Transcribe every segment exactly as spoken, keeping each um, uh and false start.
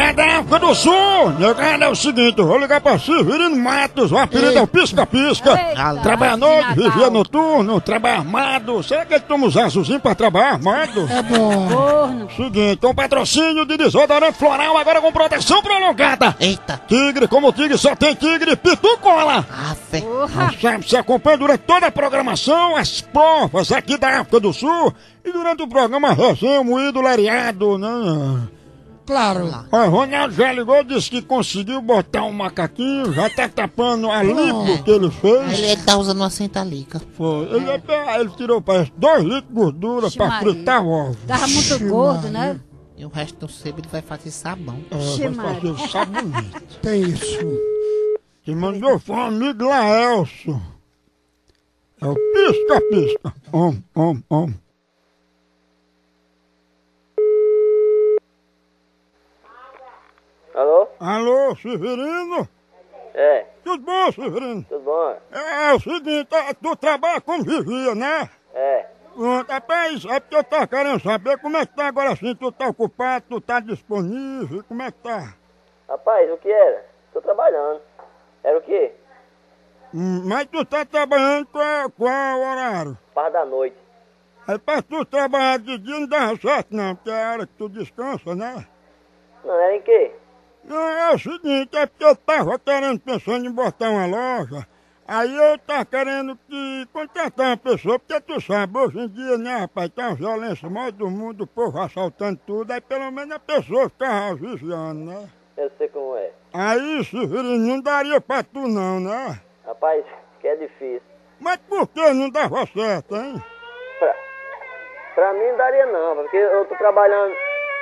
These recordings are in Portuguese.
Negada é África do Sul! Negada é o seguinte, eu vou ligar pra Severino Matos, o apelido é o Pisca-Pisca. Trabalha à noite, vigia noturno, trabalha armado. Será que ele toma os azulzinhos pra trabalhar armado? É bom. Seguinte, com patrocínio de desodorante floral, agora com proteção prolongada. Eita. Tigre, como tigre, só tem tigre, Pitu Cola. Afe. Você, você acompanha durante toda a programação as provas aqui da África do Sul e durante o programa resenha, moído, lariado, né? Claro. Ó, Ronaldo já ligou, disse que conseguiu botar um macaquinho, já tá tapando a lipo que ele fez. Ele tá usando uma centalica. Foi. Ele, até- ele tirou, parece, dois litros de gordura Ixi, pra Maria. fritar o ovo. Tava muito Ixi, gordo, Maria. né? E o resto do sebo ele vai fazer sabão. É, Ixi, vai fazer Maria. sabonete. Tem isso. Quem mandou foi um amigo Laelso. É o pisca-pisca. Om, om, om. Alô? Alô, Severino? É, Tudo bom, Severino? tudo bom? É, é o seguinte, é, tu trabalha como vigia, né? É, Pronto, rapaz, é porque eu tava querendo saber como é que tá agora assim, tu tá ocupado, tu tá disponível, como é que tá? rapaz, o que era? Tô trabalhando. Era o quê? Hum, mas tu tá trabalhando qual, qual horário? Par da noite. Aí pra tu trabalhar de dia não dá certo não, porque é a hora que tu descansa, né? Não, era em quê? Não, é o seguinte, é porque eu tava querendo, pensando em botar uma loja, aí eu tava querendo que contratar uma pessoa, porque tu sabe, hoje em dia, né, rapaz, tem uma violência maior do mundo, o povo assaltando tudo, aí pelo menos a pessoa ficava vigiando, né? Eu sei como é. Aí, Severino, não daria pra tu não, né? Rapaz, que é difícil. Mas por que não dava certo, hein? Pra, pra mim não daria não, porque eu tô trabalhando.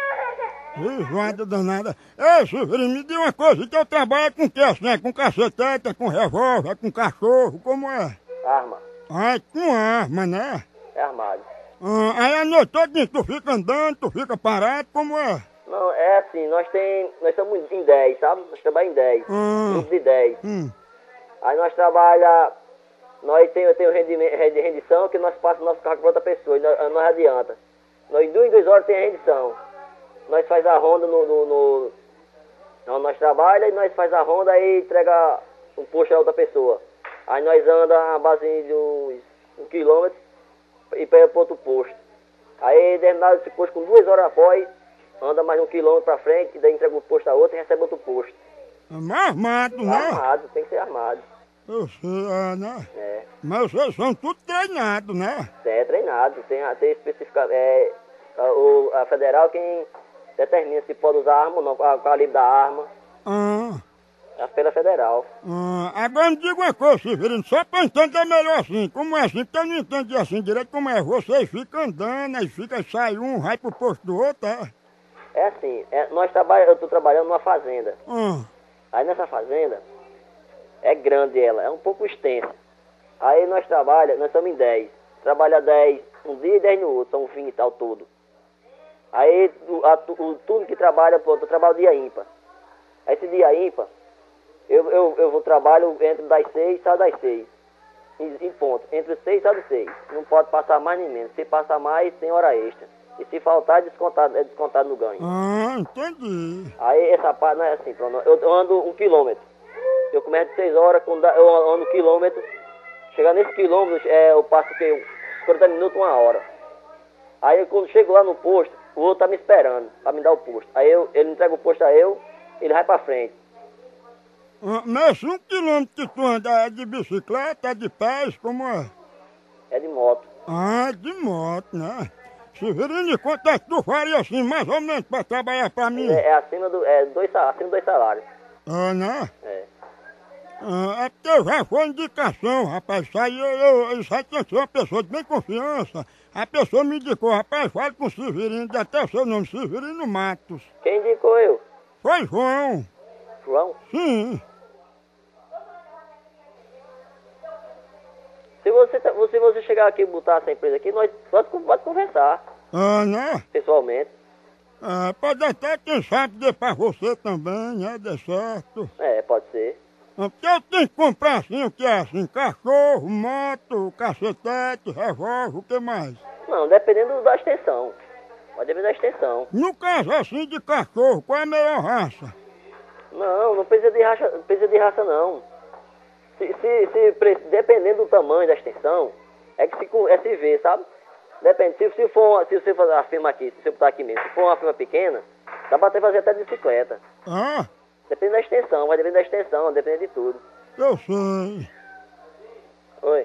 Ih, zoada danada. Ei, Severino, me diga uma coisa, que eu trabalho com o que assim? É com cacetete, com revólver, com cachorro, como é? Arma. Ah, é com arma, né? É armado. Ah, aí a noite toda tu fica andando, tu fica parado, como é? Não, é assim, nós tem. Nós somos em dez, sabe? Nós trabalhamos em dez. Hum. Grupo de dez. Hum. Aí nós trabalha. Nós temos tem rendimento, rendi- rendição que nós passamos nosso carro para outra pessoa, e nós, nós adianta. Nós duas em duas horas tem a rendição. Nós faz a ronda no, no, no onde nós trabalha e nós faz a ronda e entrega o posto a outra pessoa. Aí nós anda a base de uns um quilômetro e pega para outro posto. Aí terminado esse posto com duas horas após, anda mais um quilômetro para frente e daí entrega o posto a outro e recebe outro posto. É mais armado, né? Armado, tem que ser armado. Eu sei, é, né? É, Mas vocês são tudo treinados, né? é treinado, tem, tem especifica, é, a, o, a federal quem determina se pode usar arma ou não, qual o calibre da arma, Ah, é pela federal. ah, agora me diga uma coisa, Severino, só pra entender melhor assim, como é assim, porque eu não entendi assim direito como é, vocês ficam andando, aí fica, sai um, vai pro posto do outro, é? É assim, é, nós trabalha, eu estou trabalhando numa fazenda. Ah, Aí nessa fazenda, é grande ela, é um pouco extensa. Aí nós trabalhamos, nós somos em dez. Trabalha dez um dia e dez no outro, são vinte e tal tudo. Aí o, a, o turno que trabalha, pronto, eu trabalho dia ímpar. Aí esse dia ímpar, eu, eu, eu vou trabalho entre das seis e saio das seis. Em, em ponto, entre seis e sai das seis. Não pode passar mais nem menos. Se passar mais, tem hora extra. E se faltar, é descontado, é descontado no ganho. ah, entendi. Aí essa parte não é assim, pronto. Eu, eu ando um quilômetro. Eu começo de seis horas, quando dá- eu ando um quilômetro. Chegar nesse quilômetro, é, eu passo que uns quarenta minutos, uma hora. Aí quando chego lá no posto, o outro tá me esperando pra me dar o posto. Aí eu, ele entrega o posto a eu, ele vai pra frente. Ah, mas um quilômetro que tu anda é de bicicleta, é de pés, como é? É de moto. Ah, de moto, né? Severino, quanto é que tu faria assim, mais ou menos, pra trabalhar pra mim? É, é acima do. É dois, sal- acima dos dois salários. Ah, né? É. Ah, é porque já foi indicação, rapaz. Isso aí, eu, eu, isso aí tem que ser uma pessoa de bem confiança. A pessoa me indicou, rapaz, fale com o Severino, dê até o seu nome, Severino Matos. Quem indicou eu? Foi João. João? Sim. Se você, tá- se você chegar aqui e botar essa empresa aqui, nós pode, pode conversar Ah, né? pessoalmente. Ah, pode até, quem sabe, dê pra você também, né? Dê certo. É, pode ser. Ah, porque eu tenho que comprar assim, o que é assim? Cachorro, moto, cacetete, revólver, o que mais? Não, dependendo da extensão. Vai depender da extensão. No caso assim de cachorro, qual é a melhor raça? Não, não precisa de raça, não precisa de raça não. Se, se, se, dependendo do tamanho da extensão, é que se, é se vê, sabe? Depende, se, se for, se você fazer a firma aqui, se você botar aqui mesmo, se for uma firma pequena, dá pra fazer até de bicicleta. Ah, Depende da extensão, vai depender da extensão, depende de tudo. eu sei. Oi.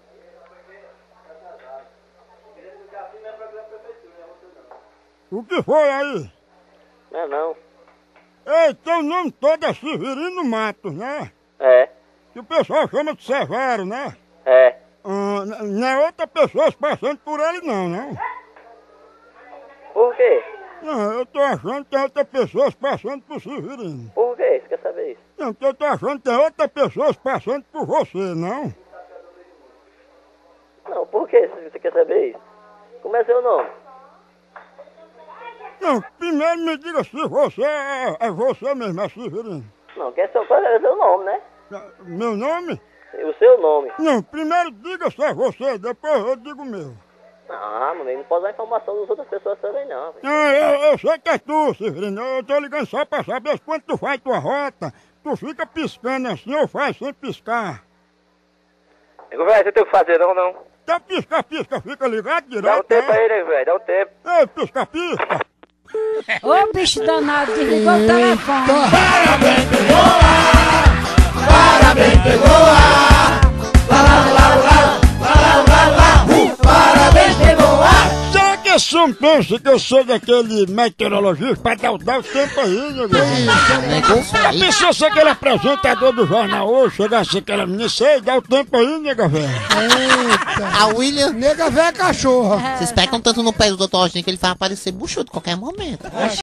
O que foi aí? Não é não. Ei, teu nome todo é Severino Matos, né? É, Que o pessoal chama de Severo, né? é. Ah, n- não é outra pessoa passando por ele não, não. Por quê? Não, eu tô achando que tem outras pessoas passando por Severino. Por quê? Você quer saber isso? Não, porque eu tô achando que tem outras pessoas passando por você, não? Não, por quê? Você quer saber isso? Como é seu nome? Não, primeiro me diga se você é, é você mesmo, é Severino. Não, quer seu, qual é seu nome, né? Meu nome? O seu nome. Não, primeiro diga se é você, depois eu digo o meu. Ah, mamãe, não pode dar informação das outras pessoas também não. Velho. Não, eu, eu sei que é tu, Severino. Eu tô ligando só pra saber se quando tu faz tua rota, tu fica piscando assim ou faz sem piscar. Nego velho, você tem o que fazer não, não? Então pisca, pisca, fica ligado direto. Dá um tempo né? aí, nego velho, dá um tempo. Ei, pisca, pisca. Ô, bicho danado, desligou o telefone. Será que esse homem pensa que eu sou daquele meteorologista pra dar, o- dar o tempo aí, nego? Negócio Já aí. pensou se aquele apresentador do jornal hoje chegasse aquela menina, sei, dá o tempo aí, nega velho. A William, Nega velha cachorra. vocês pegam tanto no pé do doutor Eugênio que ele vai aparecer buchudo a qualquer momento.